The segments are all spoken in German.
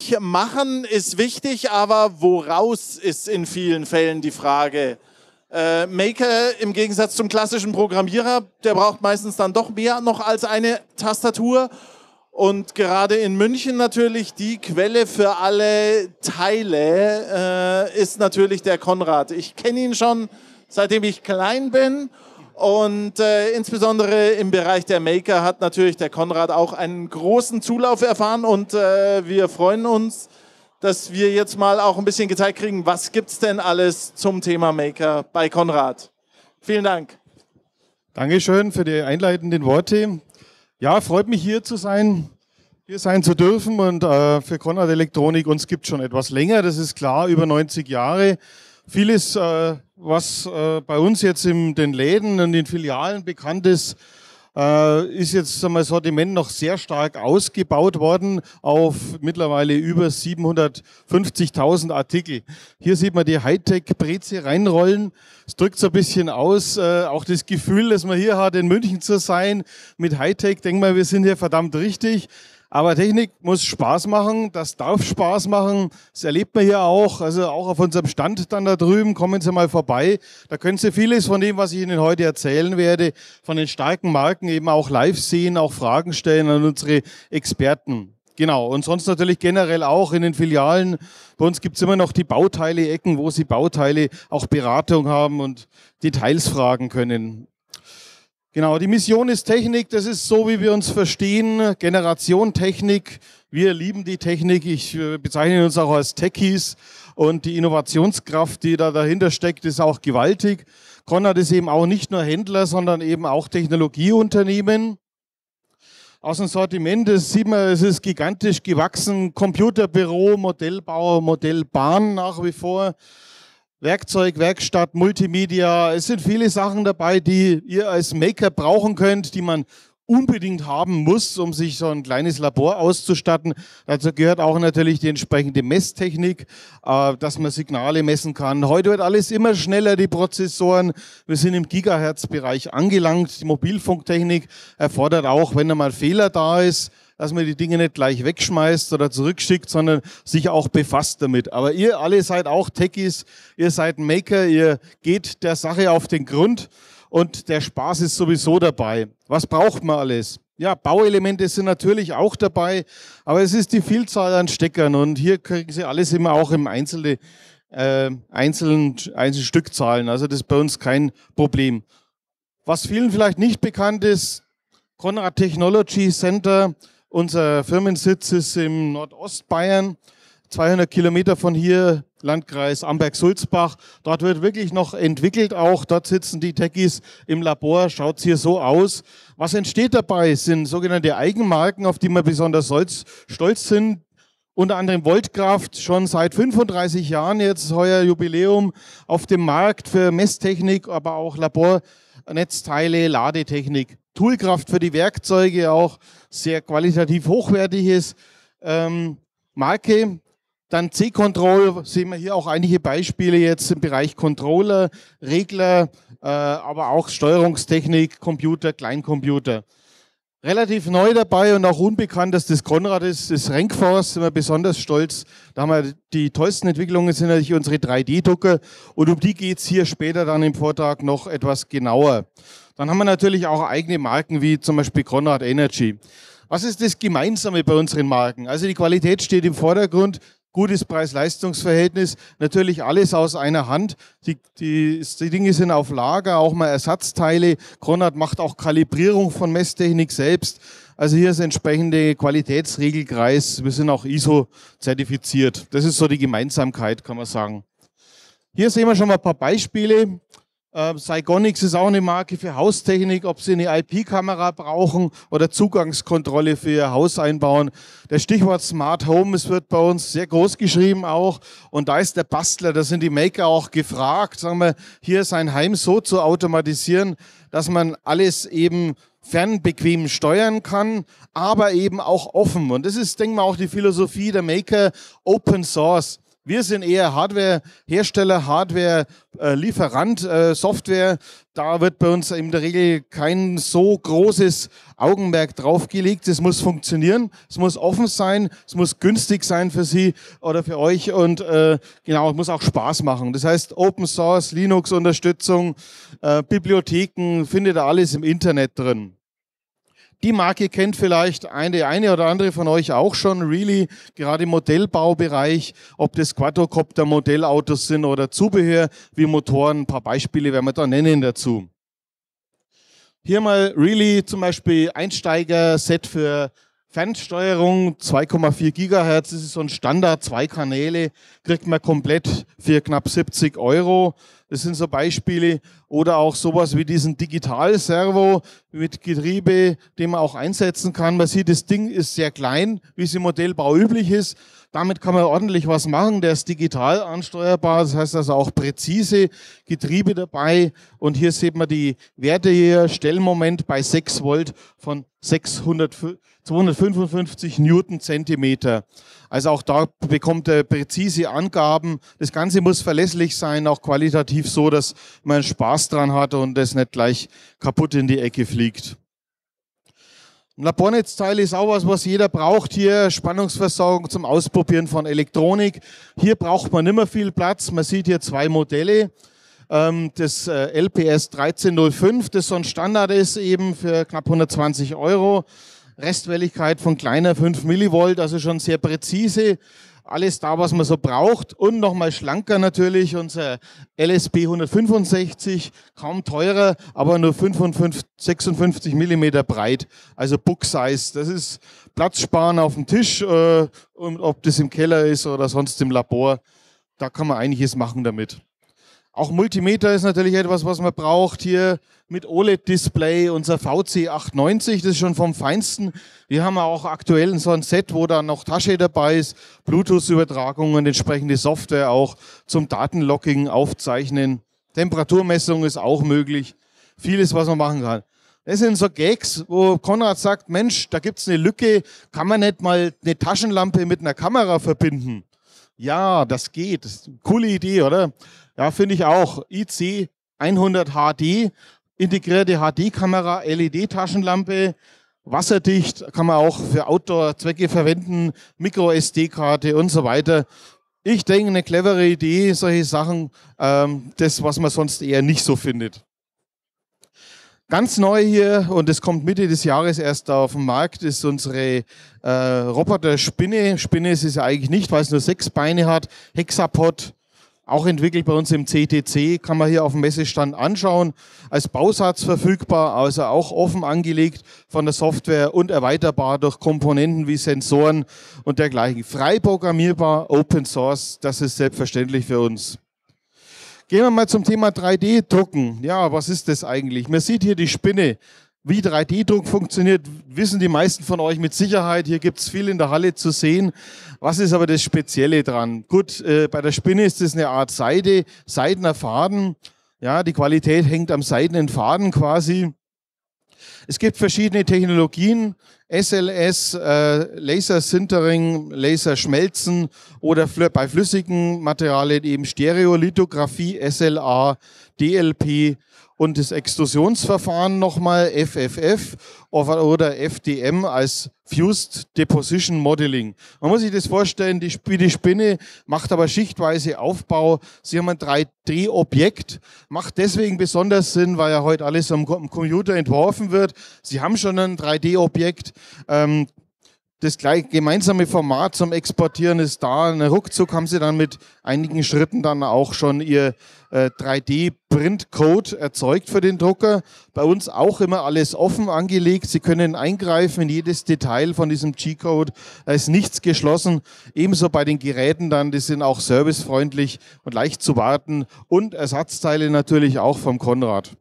Machen ist wichtig, aber woraus ist in vielen Fällen die Frage. Maker im Gegensatz zum klassischen Programmierer, der braucht meistens dann doch mehr noch als eine Tastatur. Und gerade in München natürlich die Quelle für alle Teile ist natürlich der Konrad. Ich kenne ihn schon, seitdem ich klein bin. Und insbesondere im Bereich der Maker hat natürlich der Konrad auch einen großen Zulauf erfahren. Und wir freuen uns, dass wir jetzt mal auch ein bisschen gezeigt kriegen, was gibt es denn alles zum Thema Maker bei Konrad. Vielen Dank. Dankeschön für die einleitenden Worte. Ja, freut mich hier zu sein zu dürfen. Und für Konrad Elektronik, uns gibt es schon etwas länger, das ist klar, über 90 Jahre. Vieles, was bei uns jetzt in den Läden und den Filialen bekannt ist jetzt das Sortiment noch sehr stark ausgebaut worden auf mittlerweile über 750.000 Artikel. Hier sieht man die Hightech-Breze reinrollen. Es drückt so ein bisschen aus, auch das Gefühl, das man hier hat, in München zu sein. Mit Hightech denken wir, wir sind hier verdammt richtig. Aber Technik muss Spaß machen, das darf Spaß machen, das erlebt man hier auch, also auch auf unserem Stand dann da drüben, kommen Sie mal vorbei, da können Sie vieles von dem, was ich Ihnen heute erzählen werde, von den starken Marken eben auch live sehen, auch Fragen stellen an unsere Experten. Genau, und sonst natürlich generell auch in den Filialen, bei uns gibt es immer noch die Bauteile-Ecken, wo Sie Bauteile auch Beratung haben und Details fragen können. Genau, die Mission ist Technik, das ist so, wie wir uns verstehen, Generation Technik. Wir lieben die Technik, ich bezeichne uns auch als Techies und die Innovationskraft, die da dahinter steckt, ist auch gewaltig. Konrad ist eben auch nicht nur Händler, sondern eben auch Technologieunternehmen. Aus dem Sortiment, das sieht man, es ist gigantisch gewachsen, Computerbüro, Modellbau, Modellbahn nach wie vor. Werkzeug, Werkstatt, Multimedia, es sind viele Sachen dabei, die ihr als Maker brauchen könnt, die man unbedingt haben muss, um sich so ein kleines Labor auszustatten. Dazu gehört auch natürlich die entsprechende Messtechnik, dass man Signale messen kann. Heute wird alles immer schneller, die Prozessoren. Wir sind im Gigahertz-Bereich angelangt. Die Mobilfunktechnik erfordert auch, wenn einmal Fehler da ist, dass man die Dinge nicht gleich wegschmeißt oder zurückschickt, sondern sich auch befasst damit. Aber ihr alle seid auch Techies, ihr seid Maker, ihr geht der Sache auf den Grund und der Spaß ist sowieso dabei. Was braucht man alles? Ja, Bauelemente sind natürlich auch dabei, aber es ist die Vielzahl an Steckern und hier kriegen Sie alles immer auch im einzelnen Stückzahlen. Also das ist bei uns kein Problem. Was vielen vielleicht nicht bekannt ist, Konrad Technology Center. Unser Firmensitz ist im Nordostbayern, 200 Kilometer von hier, Landkreis Amberg-Sulzbach. Dort wird wirklich noch entwickelt auch. Dort sitzen die Techies im Labor. Schaut es hier so aus. Was entsteht dabei, sind sogenannte Eigenmarken, auf die wir besonders stolz sind. Unter anderem Voltkraft, schon seit 35 Jahren jetzt heuer Jubiläum auf dem Markt für Messtechnik, aber auch Labornetzteile, Ladetechnik. Toolkraft für die Werkzeuge, auch sehr qualitativ hochwertiges Marke. Dann C-Control, sehen wir hier auch einige Beispiele jetzt im Bereich Controller, Regler, aber auch Steuerungstechnik, Computer, Kleincomputer. Relativ neu dabei und auch unbekannt, dass das Konrad ist Renkforce, sind wir besonders stolz. Da haben wir die tollsten Entwicklungen, sind natürlich unsere 3D-Drucker und um die geht es hier später dann im Vortrag noch etwas genauer. Dann haben wir natürlich auch eigene Marken wie zum Beispiel Konrad Energy. Was ist das Gemeinsame bei unseren Marken? Also die Qualität steht im Vordergrund, gutes Preis-Leistungs-Verhältnis, natürlich alles aus einer Hand. Die Dinge sind auf Lager, auch mal Ersatzteile. Konrad macht auch Kalibrierung von Messtechnik selbst. Also hier ist entsprechende Qualitätsregelkreis. Wir sind auch ISO-zertifiziert. Das ist so die Gemeinsamkeit, kann man sagen. Hier sehen wir schon mal ein paar Beispiele. Saigonix ist auch eine Marke für Haustechnik, ob Sie eine IP-Kamera brauchen oder Zugangskontrolle für Ihr Haus einbauen. Das Stichwort Smart Home, es wird bei uns sehr groß geschrieben auch und da ist der Bastler, da sind die Maker auch gefragt, sagen wir, hier sein Heim so zu automatisieren, dass man alles eben fernbequem steuern kann, aber eben auch offen. Und das ist, denken wir, auch die Philosophie der Maker, Open Source. Wir sind eher Hardware-Hersteller, Hardware-Lieferant, Software. Da wird bei uns in der Regel kein so großes Augenmerk draufgelegt. Es muss funktionieren, es muss offen sein, es muss günstig sein für Sie oder für euch und genau, es muss auch Spaß machen. Das heißt, Open Source, Linux-Unterstützung, Bibliotheken, findet ihr alles im Internet drin. Die Marke kennt vielleicht eine oder andere von euch auch schon, Really, gerade im Modellbaubereich, ob das Quadrocopter-Modellautos sind oder Zubehör wie Motoren, ein paar Beispiele werden wir da nennen dazu. Hier mal Really, zum Beispiel Einsteiger-Set für Fernsteuerung, 2,4 GHz, das ist so ein Standard, 2 Kanäle, kriegt man komplett für knapp 70 €. Das sind so Beispiele. Oder auch sowas wie diesen Digital-Servo mit Getriebe, den man auch einsetzen kann. Man sieht, das Ding ist sehr klein, wie es im Modellbau üblich ist. Damit kann man ordentlich was machen. Der ist digital ansteuerbar, das heißt also auch präzise Getriebe dabei. Und hier sieht man die Werte hier, Stellmoment bei 6 Volt von 255 Newtonzentimeter. Also auch da bekommt er präzise Angaben. Das Ganze muss verlässlich sein, auch qualitativ so, dass man Spaß dran hat und das nicht gleich kaputt in die Ecke fliegt. Ein Labornetzteil ist auch was jeder braucht hier. Spannungsversorgung zum Ausprobieren von Elektronik. Hier braucht man nicht mehr viel Platz. Man sieht hier 2 Modelle. Das LPS 1305, das so ein Standard ist eben für knapp 120 €. Restwelligkeit von kleiner 5 Millivolt, also schon sehr präzise. Alles da, was man so braucht. Und nochmal schlanker natürlich, unser LSP 165, kaum teurer, aber nur 56 mm breit, also Book Size. Das ist Platzsparen auf dem Tisch, und ob das im Keller ist oder sonst im Labor, da kann man einiges machen damit. Auch Multimeter ist natürlich etwas, was man braucht. Hier mit OLED-Display, unser VC890, das ist schon vom Feinsten. Wir haben auch aktuell so ein Set, wo da noch Tasche dabei ist, Bluetooth-Übertragung und entsprechende Software auch zum Datenlogging, Aufzeichnen. Temperaturmessung ist auch möglich. Vieles, was man machen kann. Das sind so Gags, wo Konrad sagt, Mensch, da gibt es eine Lücke, kann man nicht mal eine Taschenlampe mit einer Kamera verbinden? Ja, das geht. Das ist eine coole Idee, oder? Ja, finde ich auch. IC 100 HD, integrierte HD-Kamera, LED-Taschenlampe, wasserdicht, kann man auch für Outdoor-Zwecke verwenden, Micro-SD-Karte und so weiter. Ich denke, eine clevere Idee, solche Sachen, das, was man sonst eher nicht so findet. Ganz neu hier, und das kommt Mitte des Jahres erst auf den Markt, ist unsere Roboter-Spinne. Spinne ist es ja eigentlich nicht, weil es nur 6 Beine hat. Hexapod, auch entwickelt bei uns im CTC, kann man hier auf dem Messestand anschauen. Als Bausatz verfügbar, also auch offen angelegt von der Software und erweiterbar durch Komponenten wie Sensoren und dergleichen. Frei programmierbar, Open Source, das ist selbstverständlich für uns. Gehen wir mal zum Thema 3D-Drucken. Ja, was ist das eigentlich? Man sieht hier die Spinne. Wie 3D-Druck funktioniert, wissen die meisten von euch mit Sicherheit. Hier gibt es viel in der Halle zu sehen. Was ist aber das Spezielle dran? Gut, bei der Spinne ist es eine Art Seide, seidener Faden. Ja, die Qualität hängt am seidenen Faden quasi. Es gibt verschiedene Technologien, SLS, Laser-Sintering, Laserschmelzen oder bei flüssigen Materialien eben Stereolithografie, SLA, DLP und das Extrusionsverfahren nochmal FFF oder FDM als Fused Deposition Modeling. Man muss sich das vorstellen, die Spinne macht aber schichtweise Aufbau. Sie haben ein 3D-Objekt, macht deswegen besonders Sinn, weil ja heute alles am Computer entworfen wird. Sie haben schon ein 3D-Objekt. Das gleich gemeinsame Format zum Exportieren ist da. Ruckzuck haben Sie dann mit einigen Schritten dann auch schon Ihr 3D-Print-Code erzeugt für den Drucker. Bei uns auch immer alles offen angelegt. Sie können eingreifen in jedes Detail von diesem G-Code. Da ist nichts geschlossen. Ebenso bei den Geräten dann, die sind auch servicefreundlich und leicht zu warten. Und Ersatzteile natürlich auch vom Konrad.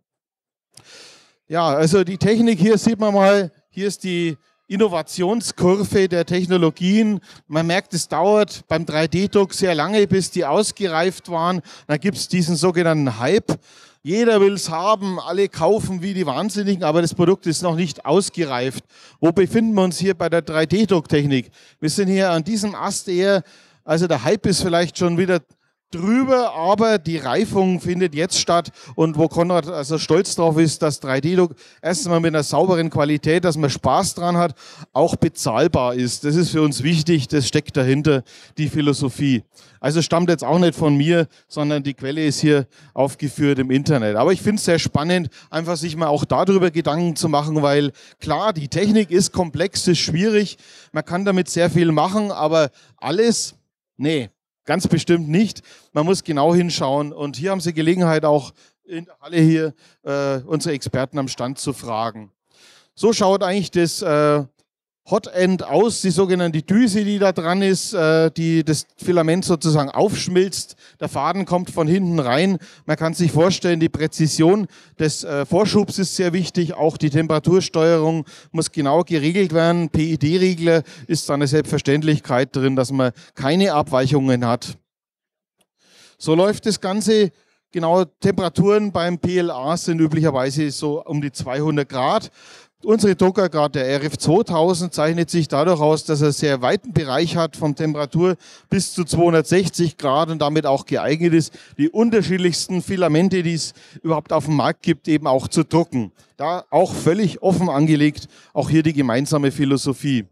Ja, also die Technik hier sieht man mal. Hier ist die Innovationskurve der Technologien. Man merkt, es dauert beim 3D-Druck sehr lange, bis die ausgereift waren. Dann gibt es diesen sogenannten Hype. Jeder will es haben, alle kaufen wie die Wahnsinnigen, aber das Produkt ist noch nicht ausgereift. Wo befinden wir uns hier bei der 3D-Drucktechnik? Wir sind hier an diesem Ast eher Also der Hype ist vielleicht schon wieder drüber, aber die Reifung findet jetzt statt und wo Konrad also stolz drauf ist, dass 3D-Druck erstens mal mit einer sauberen Qualität, dass man Spaß dran hat, auch bezahlbar ist. Das ist für uns wichtig, das steckt dahinter, die Philosophie. Also stammt jetzt auch nicht von mir, sondern die Quelle ist hier aufgeführt im Internet. Aber ich finde es sehr spannend, einfach sich mal auch darüber Gedanken zu machen, weil klar, die Technik ist komplex, ist schwierig, man kann damit sehr viel machen, aber alles, nee. Ganz bestimmt nicht. Man muss genau hinschauen. Und hier haben Sie Gelegenheit, auch in der Halle hier unsere Experten am Stand zu fragen. So schaut eigentlich das Hot-End aus, die sogenannte Düse, die da dran ist, die das Filament sozusagen aufschmilzt. Der Faden kommt von hinten rein. Man kann sich vorstellen, die Präzision des Vorschubs ist sehr wichtig. Auch die Temperatursteuerung muss genau geregelt werden. PID-Regler ist da eine Selbstverständlichkeit drin, dass man keine Abweichungen hat. So läuft das Ganze. Genau, Temperaturen beim PLA sind üblicherweise so um die 200 Grad. Unsere Drucker, gerade der RF 2000, zeichnet sich dadurch aus, dass er einen sehr weiten Bereich hat, von Temperatur bis zu 260 Grad und damit auch geeignet ist, die unterschiedlichsten Filamente, die es überhaupt auf dem Markt gibt, eben auch zu drucken. Da auch völlig offen angelegt, auch hier die gemeinsame Philosophie.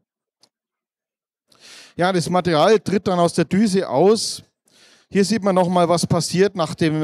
Ja, das Material tritt dann aus der Düse aus. Hier sieht man nochmal, was passiert nach dem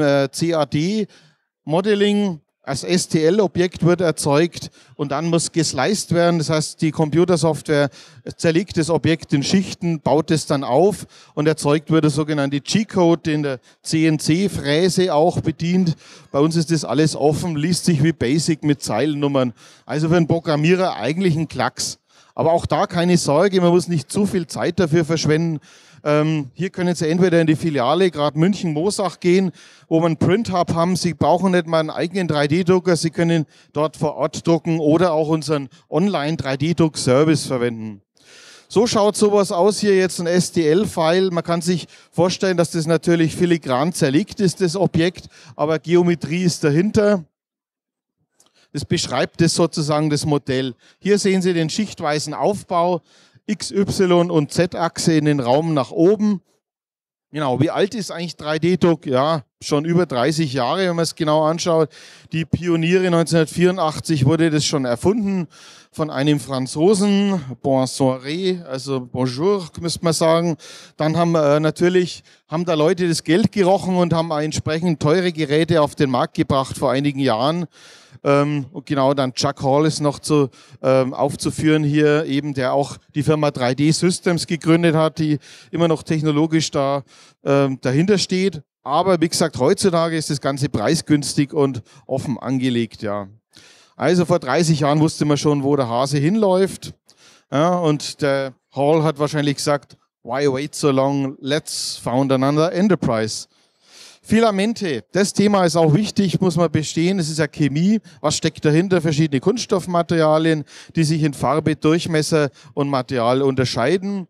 CAD-Modeling. Als STL-Objekt wird erzeugt und dann muss gesliced werden. Das heißt, die Computersoftware zerlegt das Objekt in Schichten, baut es dann auf und erzeugt wird der sogenannte G-Code, den der CNC-Fräse auch bedient. Bei uns ist das alles offen, liest sich wie Basic mit Zeilennummern. Also für einen Programmierer eigentlich ein Klacks. Aber auch da keine Sorge, man muss nicht zu viel Zeit dafür verschwenden. Hier können Sie entweder in die Filiale, gerade München-Mosach gehen, wo wir einen Print-Hub haben. Sie brauchen nicht mal einen eigenen 3D-Drucker, Sie können dort vor Ort drucken oder auch unseren Online-3D-Druck-Service verwenden. So schaut sowas aus, hier jetzt ein STL-File. Man kann sich vorstellen, dass das natürlich filigran zerlegt ist, das Objekt, aber Geometrie ist dahinter. Das beschreibt das sozusagen das Modell. Hier sehen Sie den schichtweisen Aufbau. X, Y und Z-Achse in den Raum nach oben. Genau, wie alt ist eigentlich 3D-Druck? Ja, schon über 30 Jahre, wenn man es genau anschaut. Die Pioniere 1984 wurde das schon erfunden von einem Franzosen, Bonsoiré, also Bonjour, müsste man sagen. Dann haben da Leute das Geld gerochen und haben entsprechend teure Geräte auf den Markt gebracht vor einigen Jahren. Und genau, dann Chuck Hall ist noch aufzuführen hier, eben der auch die Firma 3D Systems gegründet hat, die immer noch technologisch dahinter steht. Aber wie gesagt, heutzutage ist das Ganze preisgünstig und offen angelegt. Ja. Also vor 30 Jahren wusste man schon, wo der Hase hinläuft. Ja, und der Hall hat wahrscheinlich gesagt, why wait so long, let's found another enterprise. Filamente, das Thema ist auch wichtig, muss man bestehen. Es ist ja Chemie. Was steckt dahinter? Verschiedene Kunststoffmaterialien, die sich in Farbe, Durchmesser und Material unterscheiden.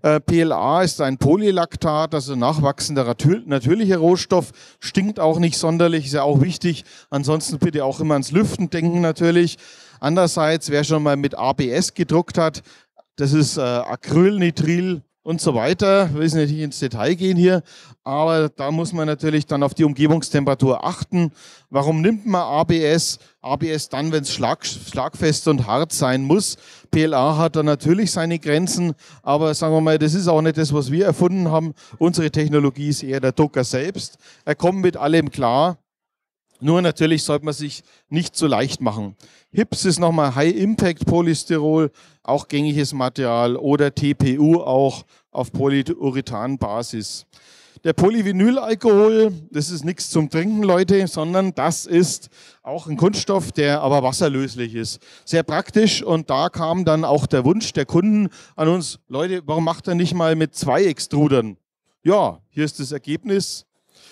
PLA ist ein Polylaktat, also nachwachsender natürlicher Rohstoff, stinkt auch nicht sonderlich, ist ja auch wichtig. Ansonsten bitte auch immer ans Lüften denken natürlich. Andererseits, wer schon mal mit ABS gedruckt hat, das ist Acryl, Nitril und so weiter. Wir müssen nicht ins Detail gehen hier, aber da muss man natürlich dann auf die Umgebungstemperatur achten. Warum nimmt man ABS? ABS dann, wenn es schlagfest und hart sein muss. PLA hat da natürlich seine Grenzen, aber sagen wir mal, das ist auch nicht das, was wir erfunden haben. Unsere Technologie ist eher der Drucker selbst. Er kommt mit allem klar. Nur natürlich sollte man sich nicht zu leicht machen. HIPS ist nochmal High Impact Polystyrol, auch gängiges Material, oder TPU auch auf Polyurethan-Basis. Der Polyvinylalkohol, das ist nichts zum Trinken, Leute, sondern das ist auch ein Kunststoff, der aber wasserlöslich ist. Sehr praktisch, und da kam dann auch der Wunsch der Kunden an uns, Leute, warum macht ihr nicht mal mit 2 Extrudern? Ja, hier ist das Ergebnis.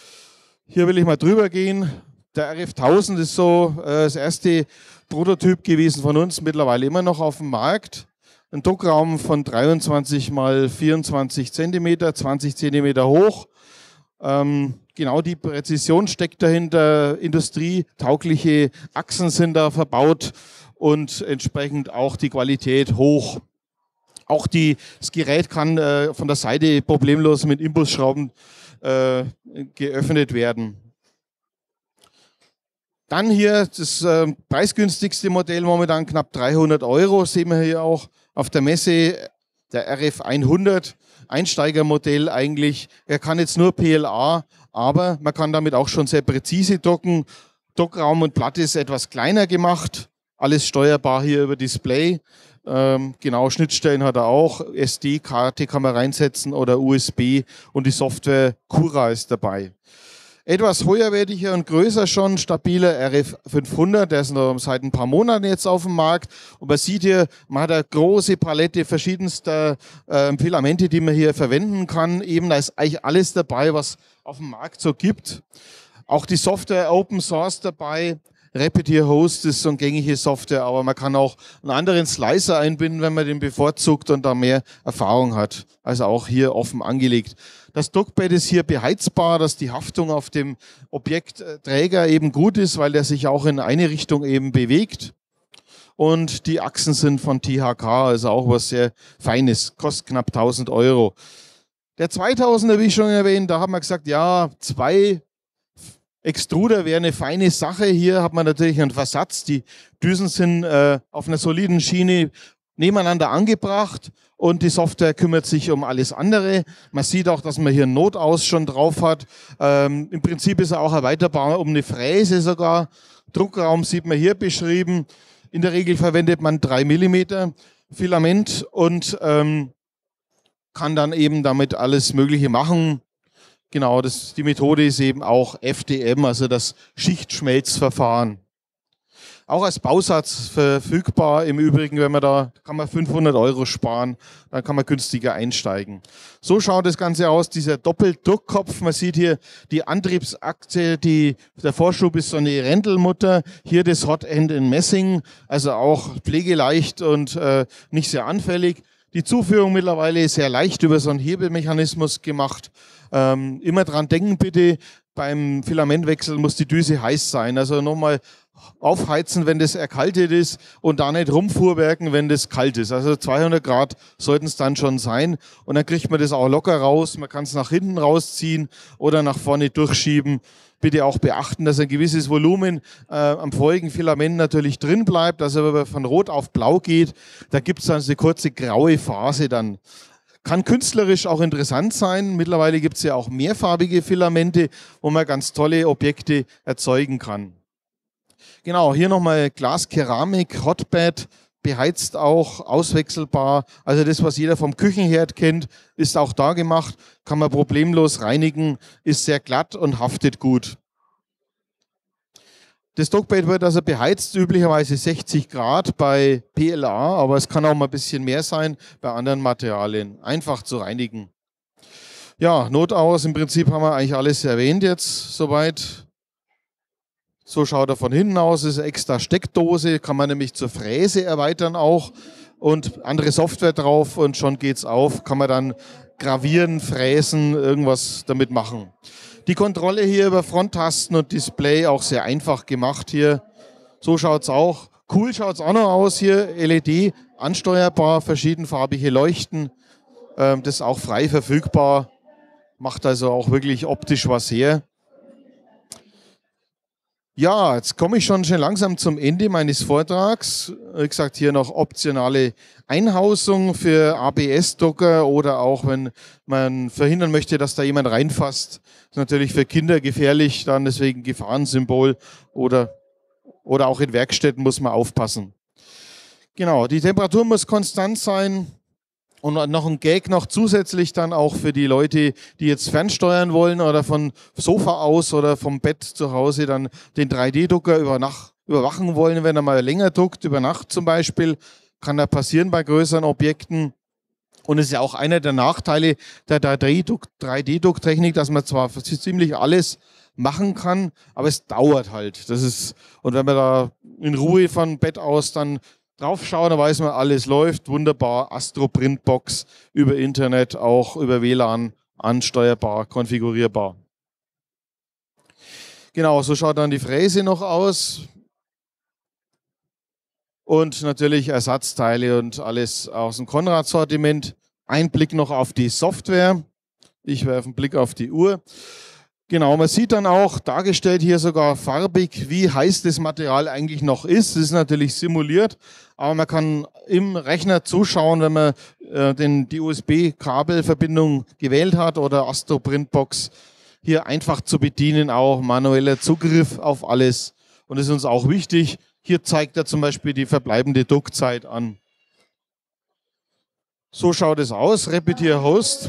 Hier will ich mal drüber gehen. Der RF 1000 ist so das erste Prototyp gewesen von uns, mittlerweile immer noch auf dem Markt. Ein Druckraum von 23 mal 24 cm, 20 cm hoch. Genau die Präzision steckt dahinter. Industrietaugliche Achsen sind da verbaut und entsprechend auch die Qualität hoch. Auch das Gerät kann von der Seite problemlos mit Imbusschrauben geöffnet werden. Dann hier das preisgünstigste Modell, momentan knapp 300 €, sehen wir hier auch auf der Messe, der RF 100, Einsteigermodell eigentlich. Er kann jetzt nur PLA, aber man kann damit auch schon sehr präzise docken. Dockraum und Platte ist etwas kleiner gemacht, alles steuerbar hier über Display. Genau, Schnittstellen hat er auch, SD-Karte kann man reinsetzen oder USB und die Software Cura ist dabei. Etwas höherwertiger und größer schon, stabiler RF 500, der ist noch seit ein paar Monaten jetzt auf dem Markt. Und man sieht hier, man hat eine große Palette verschiedenster Filamente, die man hier verwenden kann. Eben, da ist eigentlich alles dabei, was auf dem Markt so gibt. Auch die Software Open Source dabei. Repetier Host ist so eine gängige Software, aber man kann auch einen anderen Slicer einbinden, wenn man den bevorzugt und da mehr Erfahrung hat. Also auch hier offen angelegt. Das Dockpad ist hier beheizbar, dass die Haftung auf dem Objektträger eben gut ist, weil der sich auch in eine Richtung eben bewegt. Und die Achsen sind von THK, also auch was sehr Feines, kostet knapp 1.000 €. Der 2000er, wie ich schon erwähnt, da haben wir gesagt, ja, 2 Extruder wäre eine feine Sache. Hier hat man natürlich einen Versatz. Die Düsen sind auf einer soliden Schiene nebeneinander angebracht und die Software kümmert sich um alles andere. Man sieht auch, dass man hier einen Notaus schon drauf hat. Im Prinzip ist er auch erweiterbar um eine Fräse sogar. Druckraum sieht man hier beschrieben. In der Regel verwendet man 3 mm Filament und kann dann eben damit alles Mögliche machen. Genau, die Methode ist eben auch FDM, also das Schichtschmelzverfahren. Auch als Bausatz verfügbar. Im Übrigen, wenn man da kann man 500 € sparen, dann kann man günstiger einsteigen. So schaut das Ganze aus, dieser Doppeldruckkopf. Man sieht hier die Antriebsachse, der Vorschub ist so eine Rändelmutter. Hier das Hotend in Messing, also auch pflegeleicht und nicht sehr anfällig. Die Zuführung mittlerweile ist sehr leicht über so einen Hebelmechanismus gemacht. Immer dran denken bitte, beim Filamentwechsel muss die Düse heiß sein. Also nochmal aufheizen, wenn das erkaltet ist und da nicht rumfuhrwerken, wenn das kalt ist. Also 200 Grad sollten es dann schon sein und dann kriegt man das auch locker raus. Man kann es nach hinten rausziehen oder nach vorne durchschieben. Bitte auch beachten, dass ein gewisses Volumen am vorigen Filament natürlich drin bleibt. Also wenn man von Rot auf Blau geht, da gibt es dann eine kurze graue Phase dann. Kann künstlerisch auch interessant sein. Mittlerweile gibt es ja auch mehrfarbige Filamente, wo man ganz tolle Objekte erzeugen kann. Genau, hier nochmal Glas-Keramik, Hotbed, beheizt auch, auswechselbar. Also das, was jeder vom Küchenherd kennt, ist auch da gemacht. Kann man problemlos reinigen, ist sehr glatt und haftet gut. Das Dockbed wird also beheizt, üblicherweise 60 Grad bei PLA, aber es kann auch mal ein bisschen mehr sein bei anderen Materialien. Einfach zu reinigen. Ja, Notaus, im Prinzip haben wir eigentlich alles erwähnt jetzt soweit. So schaut er von hinten aus, ist eine extra Steckdose, kann man nämlich zur Fräse erweitern auch und andere Software drauf und schon geht's auf, kann man dann gravieren, fräsen, irgendwas damit machen. Die Kontrolle hier über Fronttasten und Display auch sehr einfach gemacht hier. So schaut es auch. Cool schaut es auch noch aus hier. LED, ansteuerbar, verschiedenfarbige Leuchten. Das ist auch frei verfügbar. Macht also auch wirklich optisch was her. Ja, jetzt komme ich schon langsam zum Ende meines Vortrags. Wie gesagt, hier noch optionale Einhausung für ABS-Docker oder auch, wenn man verhindern möchte, dass da jemand reinfasst. Das ist natürlich für Kinder gefährlich, dann deswegen Gefahrensymbol oder auch in Werkstätten muss man aufpassen. Genau, die Temperatur muss konstant sein. Und noch ein Gag noch zusätzlich dann auch für die Leute, die jetzt fernsteuern wollen oder von Sofa aus oder vom Bett zu Hause dann den 3D-Drucker überwachen wollen, wenn er mal länger druckt, über Nacht zum Beispiel, kann da passieren bei größeren Objekten. Und es ist ja auch einer der Nachteile der 3D-Drucktechnik, dass man zwar ziemlich alles machen kann, aber es dauert halt. Und wenn man da in Ruhe von Bett aus dann draufschauen, da weiß man, alles läuft wunderbar. Astro Printbox über Internet, auch über WLAN ansteuerbar, konfigurierbar. Genau, so schaut dann die Fräse noch aus. und natürlich Ersatzteile und alles aus dem Konrad-Sortiment. Ein Blick noch auf die Software. Ich werfe einen Blick auf die Uhr. Genau, man sieht dann auch dargestellt hier sogar farbig, wie heiß das Material eigentlich noch ist. Das ist natürlich simuliert, aber man kann im Rechner zuschauen, wenn man die USB-Kabelverbindung gewählt hat oder Astro Printbox. Hier einfach zu bedienen, auch manueller Zugriff auf alles. Und das ist uns auch wichtig. Hier zeigt er zum Beispiel die verbleibende Druckzeit an. So schaut es aus. Repetier Host.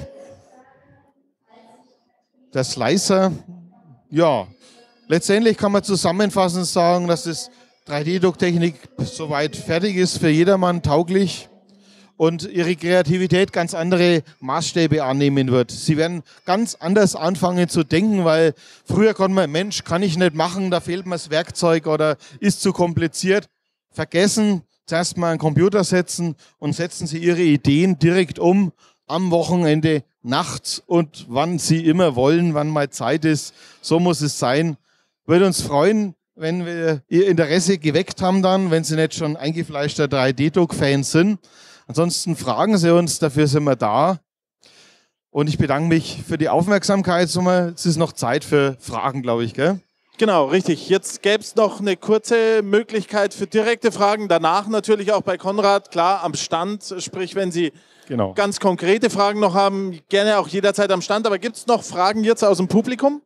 Der Slicer, ja, letztendlich kann man zusammenfassend sagen, dass das 3D-Drucktechnik soweit fertig ist, für jedermann tauglich und ihre Kreativität ganz andere Maßstäbe annehmen wird. Sie werden ganz anders anfangen zu denken, weil früher konnte man, Mensch, kann ich nicht machen, da fehlt mir das Werkzeug oder ist zu kompliziert. Vergessen, zuerst mal einen Computer setzen und setzen Sie Ihre Ideen direkt um am Wochenende, nachts und wann Sie immer wollen, wann mal Zeit ist. So muss es sein. Würde uns freuen, wenn wir Ihr Interesse geweckt haben dann, wenn Sie nicht schon eingefleischter 3D-Druck-Fan sind. Ansonsten fragen Sie uns, dafür sind wir da. Und ich bedanke mich für die Aufmerksamkeit. Jetzt ist noch Zeit für Fragen, glaube ich, gell? Genau, richtig. Jetzt gäbe es noch eine kurze Möglichkeit für direkte Fragen. Danach natürlich auch bei Konrad, klar, am Stand. Sprich, wenn Sie ganz konkrete Fragen noch haben, gerne auch jederzeit am Stand. Aber gibt es noch Fragen jetzt aus dem Publikum?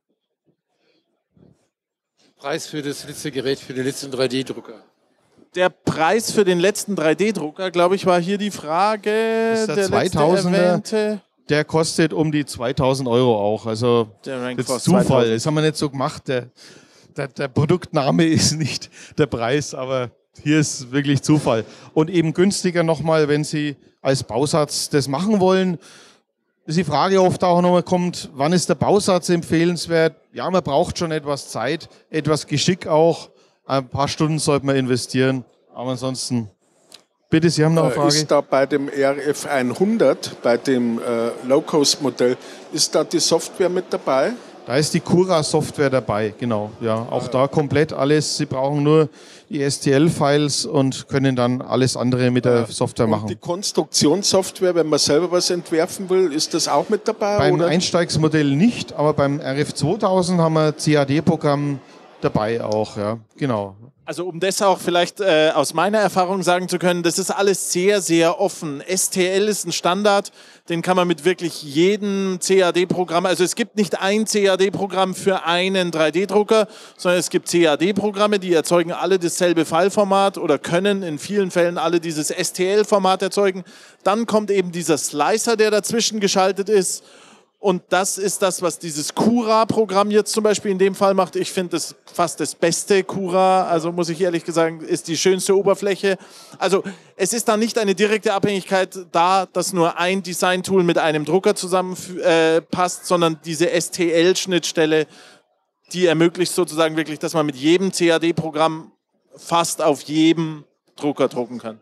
Preis für das letzte Gerät, für den letzten 3D-Drucker. Der Preis für den letzten 3D-Drucker, glaube ich, war hier die Frage. Das ist der 2000er. Der kostet um die 2000 Euro auch. Also das ist Zufall. 2000. Das haben wir nicht so gemacht. Der Produktname ist nicht der Preis, aber hier ist wirklich Zufall. Und eben günstiger nochmal, wenn Sie als Bausatz das machen wollen. Die Frage oft auch nochmal kommt, wann ist der Bausatz empfehlenswert? Ja, man braucht schon etwas Zeit, etwas Geschick auch. Ein paar Stunden sollte man investieren. Aber ansonsten, bitte, Sie haben noch eine Frage. Ist da bei dem RF 100, bei dem Low-Cost-Modell, ist da die Software mit dabei? Da ist die Cura-Software dabei, genau. Ja, auch da komplett alles. Sie brauchen nur die STL-Files und können dann alles andere mit der Software machen. Und die Konstruktionssoftware, wenn man selber was entwerfen will, ist das auch mit dabei? Beim oder? Einsteigsmodell nicht, aber beim RF 2000 haben wir CAD-Programm dabei auch, ja, genau. Also um das auch vielleicht aus meiner Erfahrung sagen zu können, das ist alles sehr, sehr offen. STL ist ein Standard, den kann man mit wirklich jedem CAD-Programm, also es gibt nicht ein CAD-Programm für einen 3D-Drucker, sondern es gibt CAD-Programme, die erzeugen alle dasselbe Fallformat oder können in vielen Fällen alle dieses STL-Format erzeugen. Dann kommt eben dieser Slicer, der dazwischen geschaltet ist. Und das ist das, was dieses Cura-Programm jetzt zum Beispiel in dem Fall macht. Ich finde das fast das beste Cura, also muss ich ehrlich sagen, ist die schönste Oberfläche. Also es ist da nicht eine direkte Abhängigkeit da, dass nur ein Design-Tool mit einem Drucker zusammenpasst, sondern diese STL-Schnittstelle, die ermöglicht sozusagen wirklich, dass man mit jedem CAD-Programm fast auf jedem Drucker drucken kann.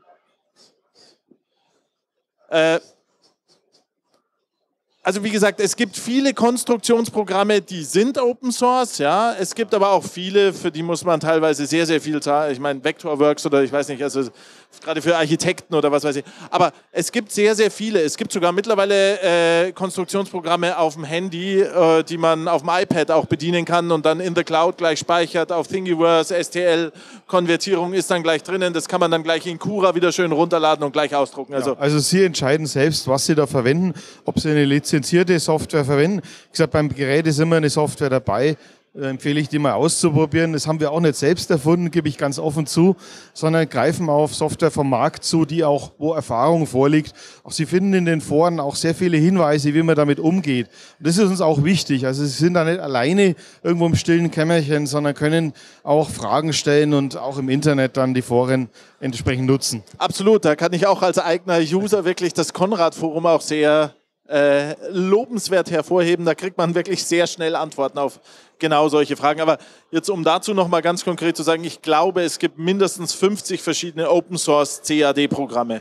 Also wie gesagt, es gibt viele Konstruktionsprogramme, die sind Open Source, ja. Es gibt aber auch viele, für die muss man teilweise sehr, sehr viel zahlen. Ich meine Vectorworks oder ich weiß nicht, also gerade für Architekten oder was weiß ich. Aber es gibt sehr, sehr viele. Es gibt sogar mittlerweile Konstruktionsprogramme auf dem Handy, die man auf dem iPad auch bedienen kann und dann in the Cloud gleich speichert. Auf Thingiverse, STL-Konvertierung ist dann gleich drinnen. Das kann man dann gleich in Cura wieder schön runterladen und gleich ausdrucken. Also Sie entscheiden selbst, was Sie da verwenden, ob Sie eine lizenzierte Software verwenden. Wie gesagt, beim Gerät ist immer eine Software dabei. Empfehle ich, die mal auszuprobieren. Das haben wir auch nicht selbst erfunden, gebe ich ganz offen zu, sondern greifen auf Software vom Markt zu, die auch, wo Erfahrung vorliegt. Auch Sie finden in den Foren auch sehr viele Hinweise, wie man damit umgeht. Und das ist uns auch wichtig. Also Sie sind da nicht alleine irgendwo im stillen Kämmerchen, sondern können auch Fragen stellen und auch im Internet dann die Foren entsprechend nutzen. Absolut, da kann ich auch als eigener User wirklich das Konrad-Forum auch sehr lobenswert hervorheben. Da kriegt man wirklich sehr schnell Antworten auf genau solche Fragen. Aber jetzt, um dazu noch mal ganz konkret zu sagen, ich glaube, es gibt mindestens 50 verschiedene Open-Source-CAD-Programme.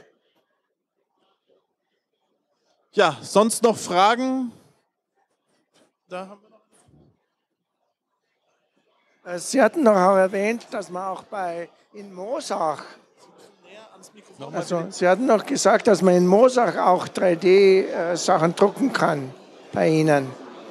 Ja, sonst noch Fragen? Da haben wir noch. Sie hatten noch auch erwähnt, dass man auch in Moosach Also, Sie hatten noch gesagt, dass man in Moosach auch 3D-Sachen drucken kann bei Ihnen.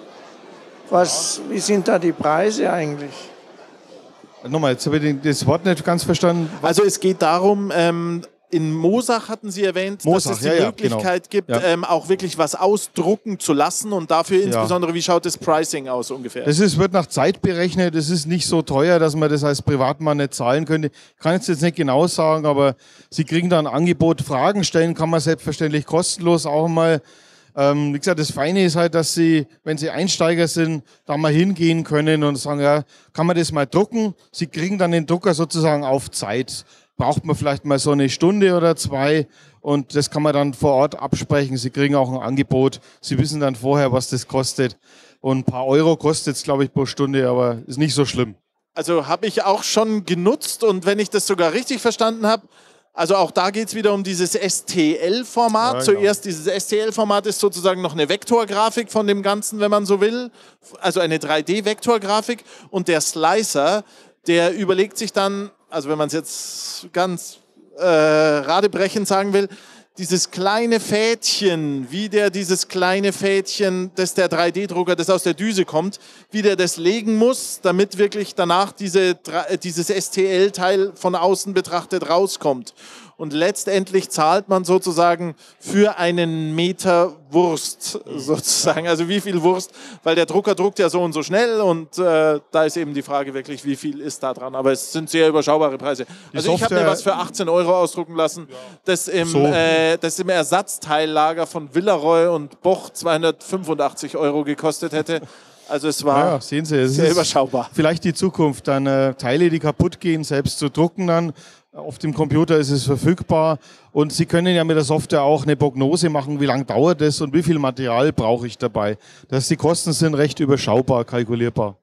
Wie sind da die Preise eigentlich? Nochmal, jetzt habe ich das Wort nicht ganz verstanden. Also es geht darum, in Moosach hatten Sie erwähnt, dass es die Möglichkeit gibt, auch wirklich was ausdrucken zu lassen und dafür insbesondere, wie schaut das Pricing aus ungefähr? Das wird nach Zeit berechnet, das ist nicht so teuer, dass man das als Privatmann nicht zahlen könnte. Ich kann jetzt nicht genau sagen, aber Sie kriegen da ein Angebot, Fragen stellen kann man selbstverständlich kostenlos auch mal. Wie gesagt, das Feine ist halt, dass Sie, wenn Sie Einsteiger sind, da mal hingehen können und sagen, ja, kann man das mal drucken? Sie kriegen dann den Drucker sozusagen auf Zeit. Braucht man vielleicht mal so eine Stunde oder zwei und das kann man dann vor Ort absprechen. Sie kriegen auch ein Angebot. Sie wissen dann vorher, was das kostet. Und ein paar Euro kostet es, glaube ich, pro Stunde, aber ist nicht so schlimm. Also habe ich auch schon genutzt und wenn ich das sogar richtig verstanden habe, also auch da geht es wieder um dieses STL-Format. Ja, Zuerst dieses STL-Format ist sozusagen noch eine Vektorgrafik von dem Ganzen, wenn man so will. Also eine 3D-Vektorgrafik. Und der Slicer, der überlegt sich dann, also wenn man es jetzt ganz radebrechend sagen will, dieses kleine Fädchen, dieses kleine Fädchen, das der 3D-Drucker, das aus der Düse kommt, wie der das legen muss, damit wirklich danach dieses STL-Teil von außen betrachtet rauskommt. Und letztendlich zahlt man sozusagen für einen Meter Wurst sozusagen. Also wie viel Wurst, weil der Drucker druckt ja so und so schnell und da ist eben die Frage wirklich, wie viel ist da dran. Aber es sind sehr überschaubare Preise. Also ich habe mir was für 18 Euro ausdrucken lassen, das im Ersatzteillager von Villeroy und Boch 285 Euro gekostet hätte. Also es war sehen Sie, es sehr ist überschaubar. Vielleicht die Zukunft, dann Teile, die kaputt gehen, selbst zu drucken dann. Auf dem Computer ist es verfügbar und Sie können ja mit der Software auch eine Prognose machen, wie lange dauert es und wie viel Material brauche ich dabei. Die Kosten sind recht überschaubar kalkulierbar.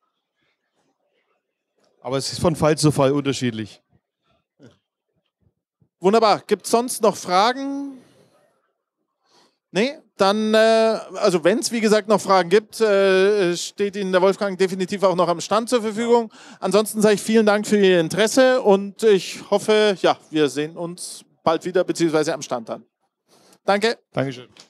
Aber es ist von Fall zu Fall unterschiedlich. Wunderbar. Gibt es sonst noch Fragen? Nee? Dann, also wenn es wie gesagt noch Fragen gibt, steht Ihnen der Wolfgang definitiv auch noch am Stand zur Verfügung. Ansonsten sage ich vielen Dank für Ihr Interesse und ich hoffe, ja, wir sehen uns bald wieder, beziehungsweise am Stand dann. Danke. Dankeschön.